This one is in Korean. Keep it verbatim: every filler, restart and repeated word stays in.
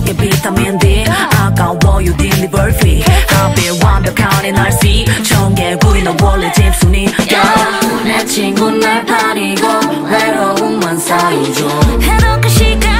속에 비타민 D 아까워요 deliver fee 하필 완벽한 에너지 청개구리 너 원래 집순이 yeah. 내 친구 날 파리고 외로움만 쌓이죠 해놓고 시간